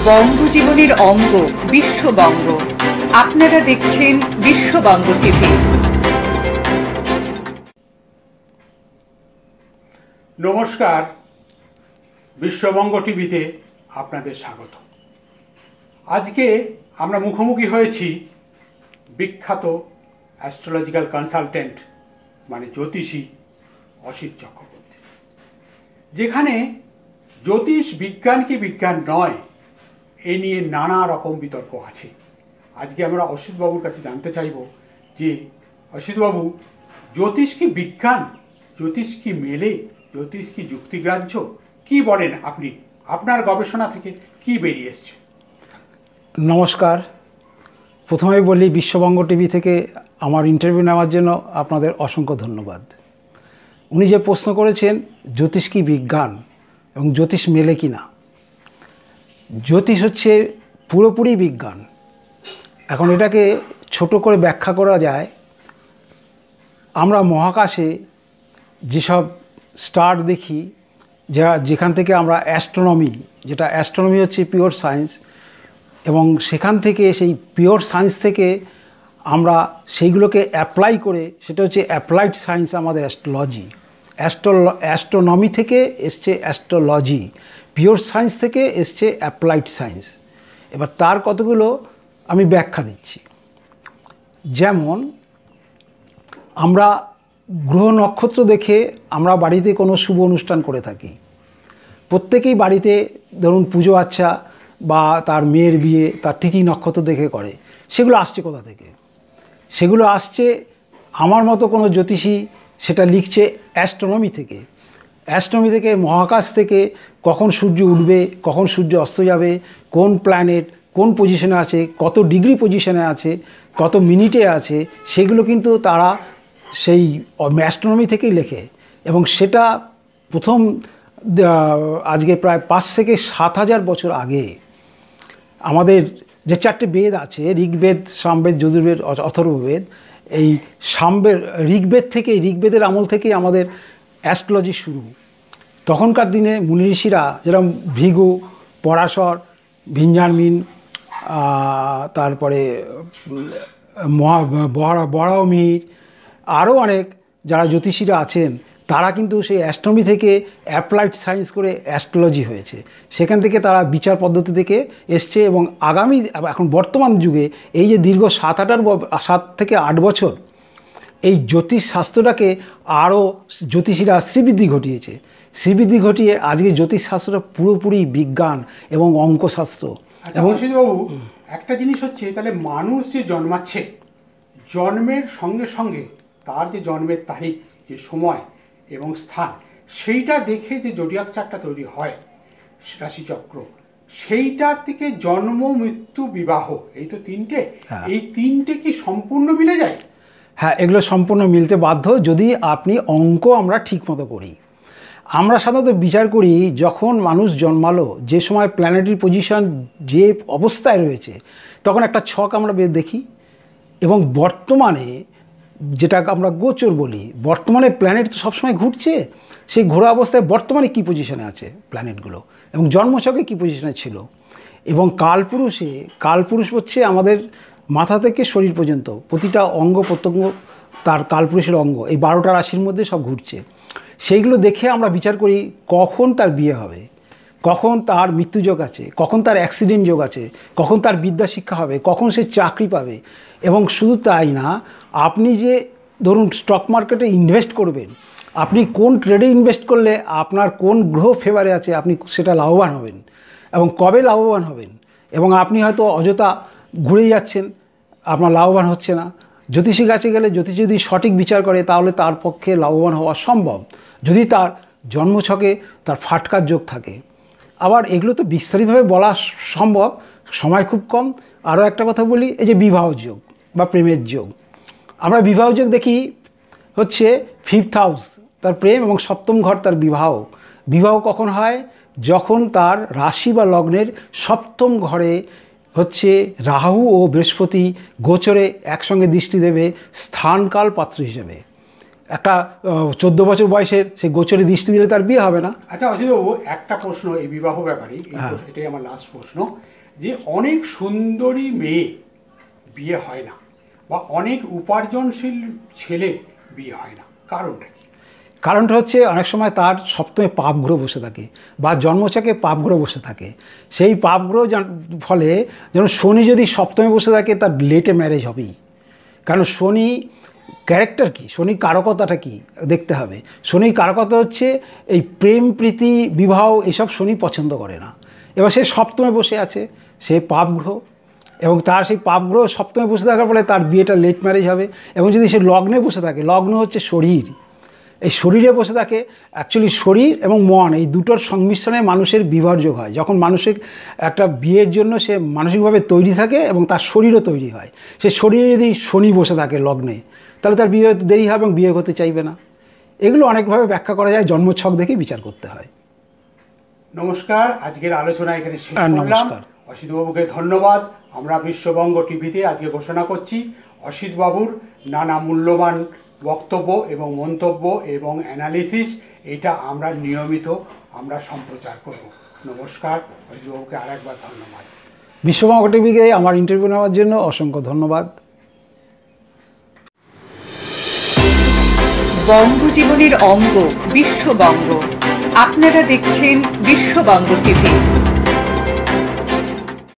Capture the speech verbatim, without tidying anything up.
বঙ্গজীবনের অঙ্গ বিশ্ববঙ্গ। আপনারা দেখছেন বিশ্ববঙ্গ টিভি। নমস্কার, বিশ্ববঙ্গ টিভিতে আপনাদের স্বাগত। আজকে আমরা মুখোমুখি হয়েছি বিখ্যাত অ্যাস্ট্রোলজিক্যাল কনসালটেন্ট মানে জ্যোতিষী অসিত চক্রবর্তী, যেখানে জ্যোতিষ বিজ্ঞান কি বিজ্ঞান নয় এ নিয়ে নানা রকম বিতর্ক আছে। আজকে আমরা অসিতবাবুর কাছে জানতে চাইব যে অসিতবাবু, জ্যোতিষ কি বিজ্ঞান, জ্যোতিষ কি মেলে, জ্যোতিষ কি যুক্তিগ্রাহ্য, কি বলেন আপনি? আপনার গবেষণা থেকে কি বেরিয়ে এসছে? নমস্কার। প্রথমেই বলি, বিশ্ববঙ্গ টিভি থেকে আমার ইন্টারভিউ নেওয়ার জন্য আপনাদের অসংখ্য ধন্যবাদ। উনি যে প্রশ্ন করেছেন জ্যোতিষ কি বিজ্ঞান এবং জ্যোতিষ মেলে কি না, জ্যোতিষ হচ্ছে পুরোপুরি বিজ্ঞান। এখন এটাকে ছোট করে ব্যাখ্যা করা যায়, আমরা মহাকাশে যেসব স্টার দেখি, যা যেখান থেকে আমরা অ্যাস্ট্রোনমি, যেটা অ্যাস্ট্রোনমি হচ্ছে পিওর সায়েন্স, এবং সেখান থেকে সেই পিওর সায়েন্স থেকে আমরা সেইগুলোকে অ্যাপ্লাই করে, সেটা হচ্ছে অ্যাপ্লাইড সায়েন্স আমাদের অ্যাস্ট্রোলজি। অ্যাস্ট্রো অ্যাস্ট্রোনমি থেকে এসছে অ্যাস্ট্রোলজি, পিওর সায়েন্স থেকে এসছে অ্যাপ্লাইড সায়েন্স। এবার তার কতগুলো আমি ব্যাখ্যা দিচ্ছি। যেমন আমরা গ্রহ নক্ষত্র দেখে আমরা বাড়িতে কোনো শুভ অনুষ্ঠান করে থাকি। প্রত্যেকেই বাড়িতে ধরুন পুজো আচ্ছা বা তার মেয়ের বিয়ে তার তিথি নক্ষত্র দেখে করে। সেগুলো আসছে কোথা থেকে? সেগুলো আসছে আমার মতো কোনো জ্যোতিষী সেটা লিখছে অ্যাস্ট্রোনমি থেকে। অ্যাস্ট্রোনমি থেকে, মহাকাশ থেকে, কখন সূর্য উঠবে, কখন সূর্য অস্ত যাবে, কোন প্ল্যানেট কোন পজিশনে আছে, কত ডিগ্রি পজিশনে আছে, কত মিনিটে আছে, সেগুলো কিন্তু তারা সেই অ্যাস্ট্রোনমি থেকেই লেখে। এবং সেটা প্রথম আজকে প্রায় পাঁচ থেকে সাত হাজার বছর আগে আমাদের যে চারটে বেদ আছে, ঋগ্বেদ, সামবেদ, যজুর্বেদ, অথর্ববেদ, এই সামবেদ ঋগ্বেদ থেকে, ঋগ্বেদের আমল থেকেই আমাদের অ্যাস্ট্রোলজি শুরু। তখনকার দিনে মুনি ঋষিরা যেরকম ভৃগু, পরাশর, ভিঞ্জারমিন, তারপরে মহা বরাহমিহির, আরও অনেক যারা জ্যোতিষীরা আছেন, তারা কিন্তু সেই অ্যাস্ট্রোনমি থেকে অ্যাপ্লাইড সায়েন্স করে অ্যাস্ট্রোলজি হয়েছে। সেখান থেকে তারা বিচার পদ্ধতি থেকে এসছে। এবং আগামী এখন বর্তমান যুগে এই যে দীর্ঘ সাত আটার সাত থেকে আট বছর এই জ্যোতিষ শাস্ত্রটাকে আরও জ্যোতিষীরা শ্রীবৃদ্ধি ঘটিয়েছে। শ্রীবৃদ্ধি ঘটিয়ে আজকে জ্যোতিষ শাস্ত্রটা পুরোপুরি বিজ্ঞান এবং অঙ্কশাস্ত্র। এবং অসিতবাবু, একটা জিনিস হচ্ছে, তাহলে মানুষ যে জন্মাচ্ছে, জন্মের সঙ্গে সঙ্গে তার যে জন্মের তারিখ, যে সময় এবং স্থান, সেইটা দেখে যে জোডিয়াক চার্টটা তৈরি হয়, রাশিচক্র, সেইটার থেকে জন্ম, মৃত্যু, বিবাহ, এই তো তিনটে, এই তিনটে কি সম্পূর্ণ মিলে যায়? হ্যাঁ, এগুলো সম্পূর্ণ মিলতে বাধ্য যদি আপনি অঙ্ক আমরা ঠিক মতো করি। আমরা সাধারণত বিচার করি যখন মানুষ জন্মালো, যে সময় প্ল্যানেটারি পজিশন যে অবস্থায় রয়েছে, তখন একটা ছক আমরা দেখি। এবং বর্তমানে যেটা আমরা গোচর বলি, বর্তমানে প্ল্যানেট তো সবসময় ঘুরছে, সেই ঘোরা অবস্থায় বর্তমানে কী পজিশনে আছে প্ল্যানেটগুলো, এবং জন্মছকে কী পজিশনে ছিল, এবং কালপুরুষে, কালপুরুষ হচ্ছে আমাদের মাথা থেকে শরীর পর্যন্ত প্রতিটা অঙ্গ প্রত্যঙ্গ তার কালপুরুষের অঙ্গ, এই বারোটা রাশির মধ্যে সব ঘুরছে। সেইগুলো দেখে আমরা বিচার করি কখন তার বিয়ে হবে, কখন তার মৃত্যুযোগ আছে, কখন তার অ্যাক্সিডেন্ট যোগ আছে, কখন তার বিদ্যা শিক্ষা হবে, কখন সে চাকরি পাবে। এবং শুধু তাই না, আপনি যে ধরুন স্টক মার্কেটে ইনভেস্ট করবেন, আপনি কোন ট্রেডে ইনভেস্ট করলে আপনার কোন গ্রহ ফেভারে আছে, আপনি সেটা লাভবান হবেন এবং কবে লাভবান হবেন। এবং আপনি হয়তো অযথা ঘুরে যাচ্ছেন, আপনার লাভবান হচ্ছে না। জ্যোতিষী কাছে গেলে জ্যোতিষ যদি সঠিক বিচার করে, তাহলে তার পক্ষে লাভবান হওয়া সম্ভব, যদি তার জন্মছকে তার ফাটকার যোগ থাকে। আবার এগুলো তো বিস্তারিতভাবে বলা সম্ভব, সময় খুব কম। আরও একটা কথা বলি, এই যে বিবাহ যোগ বা প্রেমের যোগ, আমরা বিবাহ যোগ দেখি হচ্ছে ফিফথ হাউস তার প্রেম এবং সপ্তম ঘর তার বিবাহ। বিবাহ কখন হয়? যখন তার রাশি বা লগ্নের সপ্তম ঘরে হচ্ছে রাহু ও বৃহস্পতি গোচরে একসঙ্গে দৃষ্টি দেবে স্থানকাল পাত্র হিসেবে। একটা চোদ্দ বছর বয়সের সে গোচরে দৃষ্টি দিলে তার বিয়ে হবে না। আচ্ছা অসিতবাবু, একটা প্রশ্ন এই বিবাহ ব্যাপারে, এই হ্যাঁ। প্রশ্ন- এটাই আমার লাস্ট প্রশ্ন, যে অনেক সুন্দরী মেয়ে বিয়ে হয় না বা অনেক উপার্জনশীল ছেলে বিয়ে হয় না, কারণটা কি? কারণটা হচ্ছে অনেক সময় তার সপ্তমে পাপ গ্রহ বসে থাকে বা জন্মছকে পাপ গ্রহ বসে থাকে। সেই পাপ গ্রহ যার ফলে যেমন শনি যদি সপ্তমে বসে থাকে তার লেটে ম্যারেজ হবেই। কারণ শনি ক্যারেক্টার কি, শনির কারকতাটা কি দেখতে হবে। শনির কারকতা হচ্ছে এই প্রেম প্রীতি বিবাহ এসব শনি পছন্দ করে না। এবার সে সপ্তমে বসে আছে, সে পাপ গ্রহ, এবং তার সেই পাপ গ্রহ সপ্তমে বসে থাকার ফলে তার বিয়েটা লেট ম্যারেজ হবে। এবং যদি সে লগ্নে বসে থাকে, লগ্ন হচ্ছে শরীর, এই শরীরে বসে থাকে, অ্যাকচুয়ালি শরীর এবং মন এই দুটোর সংমিশ্রণে মানুষের বিবাহযোগ হয়। যখন মানুষের একটা বিয়ের জন্য সে মানসিকভাবে তৈরি থাকে এবং তার শরীরও তৈরি হয়, সে শরীরে যদি শনি বসে থাকে লগ্নে, তাহলে তার বিয়ে হতে দেরি হবে এবং বিয়ে হতে চাইবে না। এগুলো অনেকভাবে ব্যাখ্যা করা যায়, জন্মছক দেখে বিচার করতে হয়। নমস্কার, আজকের আলোচনা এখানে শেষ হ্যাঁ, করলাম। নমস্কার। অসিতবাবুকে ধন্যবাদ। আমরা বিশ্ববঙ্গ টিভিতে আজকে ঘোষণা করছি অসিতবাবুর নানা মূল্যবান বক্তব্য এবং মন্তব্য এবং অ্যানালিসিস, এটা আমরা নিয়মিত আমরা সম্প্রচার করব। নমস্কার, অসিতবাবুকে আরেকবার ধন্যবাদ। বিশ্ববঙ্গ টিভিকে আমার ইন্টারভিউ নেওয়ার জন্য অসংখ্য ধন্যবাদ। বঙ্গজীবনের অঙ্গ বিশ্ববঙ্গ। আপনারা দেখছেন বিশ্ববঙ্গ টিভি।